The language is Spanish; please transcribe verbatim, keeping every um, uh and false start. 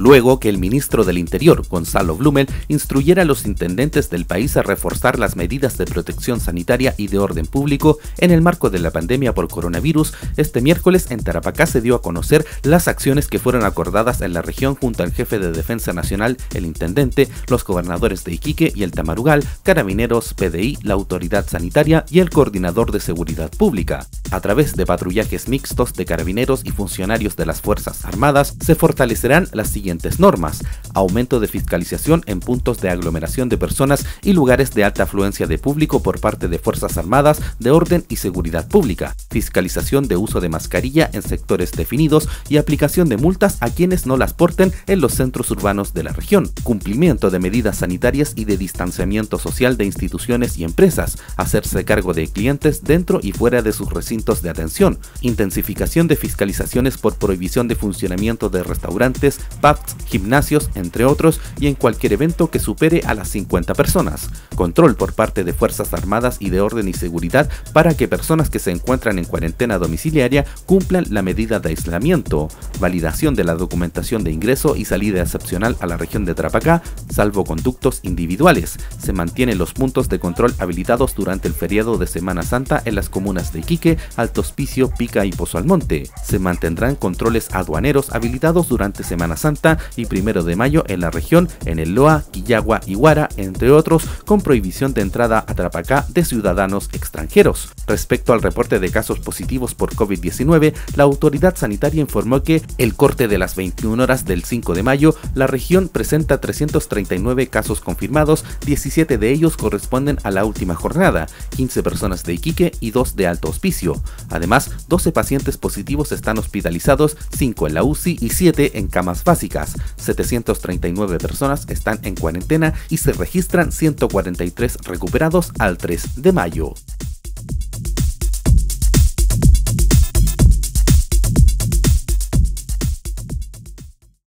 luego que el ministro del Interior, Gonzalo Blumel, instruyera a los intendentes del país a reforzar las medidas de protección sanitaria y de orden público en el marco de la pandemia por coronavirus. Este miércoles en Tarapacá se dio a conocer las acciones que fueron acordadas en la región junto al jefe de Defensa Nacional, el intendente, los gobernadores de Iquique y el Tamarugal, Carabineros, P D I, la autoridad sanitaria y el coordinador de seguridad pública. A través de patrullajes mixtos de carabineros y funcionarios de las Fuerzas Armadas, se fortalecerán las siguientes normas: aumento de fiscalización en puntos de aglomeración de personas y lugares de alta afluencia de público por parte de Fuerzas Armadas, de Orden y Seguridad Pública, fiscalización de uso de mascarilla en sectores definidos y aplicación de multas a quienes no las porten en los centros urbanos de la región, cumplimiento de medidas sanitarias y de distanciamiento social de instituciones y empresas, hacerse cargo de clientes dentro y fuera de sus recintos de atención, intensificación de fiscalizaciones por prohibición de funcionamiento de restaurantes, pubs, gimnasios, entre otros, y en cualquier evento que supere a las cincuenta personas, control por parte de Fuerzas Armadas y de Orden y Seguridad para que personas que se encuentran en cuarentena domiciliaria cumplan la medida de aislamiento, validación de la documentación de ingreso y salida excepcional a la región de Tarapacá, salvoconductos individuales. Se mantienen los puntos de control habilitados durante el feriado de Semana Santa en las comunas de Iquique, Alto Hospicio, Pica y Pozo Almonte. Se mantendrán controles aduaneros habilitados durante Semana Santa y primero de mayo en la región, en el Loa, Quillagua y Huara, entre otros, con prohibición de entrada a Tarapacá de ciudadanos extranjeros. Respecto al reporte de casos positivos por COVID diecinueve, la autoridad sanitaria informó que el corte de las veintiuna horas del cinco de mayo, la región presenta trescientos treinta y nueve casos confirmados, diecisiete de ellos corresponden a la última jornada, quince personas de Iquique y dos de Alto Hospicio. Además, doce pacientes positivos están hospitalizados, cinco en la U C I y siete en camas básicas. setecientas treinta y nueve personas están en cuarentena y se registran ciento cuarenta y tres recuperados al tres de mayo.